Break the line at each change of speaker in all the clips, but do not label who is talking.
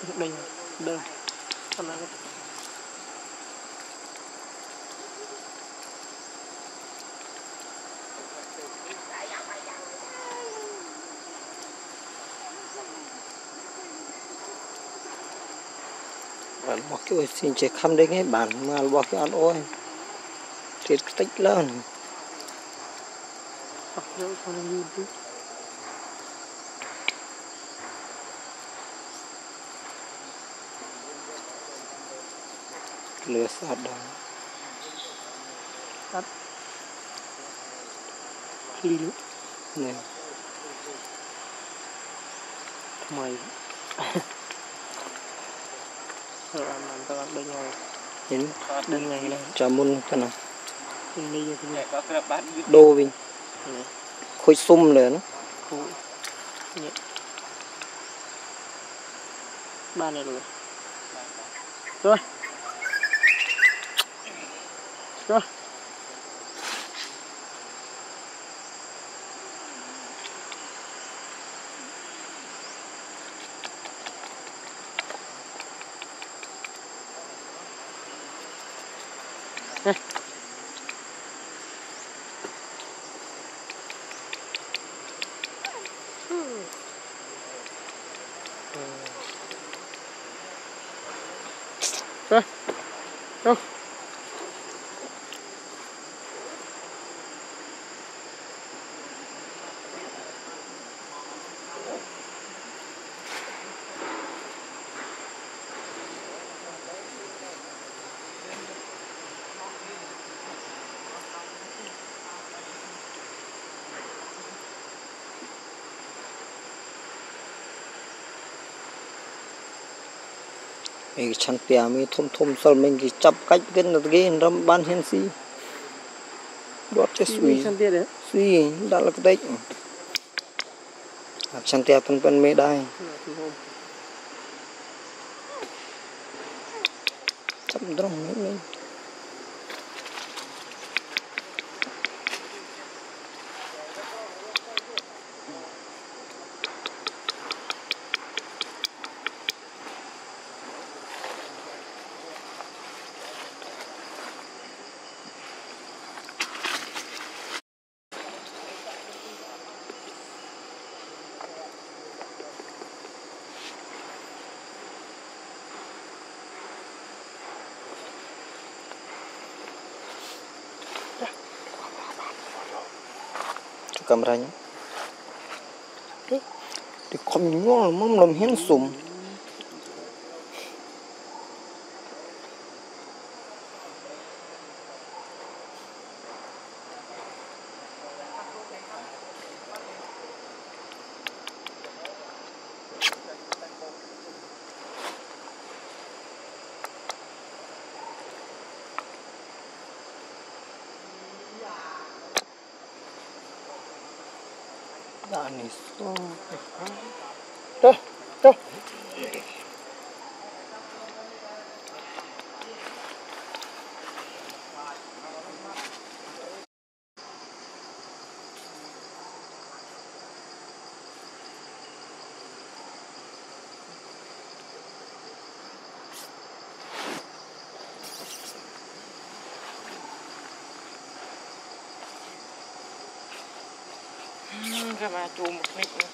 Đinh đơn con này
bạn bỏ cái xin chỉ khăm đấy cái bản mà bỏ cái ăn ôi thiệt tích lớn
dấu con như thế
lửa sát đó
cắt ly nữa
này
mày rồi ăn tao ăn đây nhau
đến
đơn ngày này
chả muốn cái nào
như thế này
đô vinh khối sumเลยnó
nhẹ ba này rồi rồi rồi rồi đâu
cái chăn bè mới thôm sau mình cái chắp cách cái là cái râm ban hiên si đốt cái suy đã là cái đấy chăn bè phân mê đai chắp đong mình kameranya di konyol mau belum handsome Anis
đâu đâu cái mà chùm một nít nữa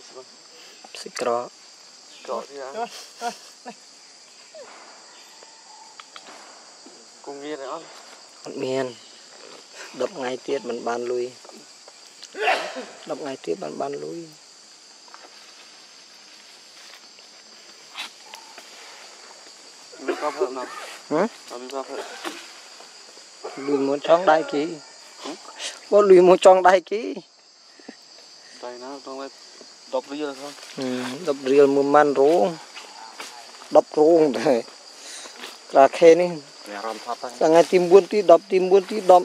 xích cỏ
cọ đi à cùng nghe này
ăn miên đập ngay tiết mình bàn lui đập ngay tiết bàn bàn lui
bị bao phận nào
hả
bị bao phận
lui muốn trong đai ký có lui muốn trong đai ký
đây nó trong đây đọc riêng thôi
đập riêng một man rong đập rong thôi cả khe ní
nhà làm phát tay
sang ngày tìm buôn tí đập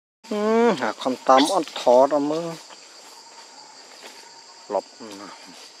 หาคำตามอ่อนถอดเอามือหลบ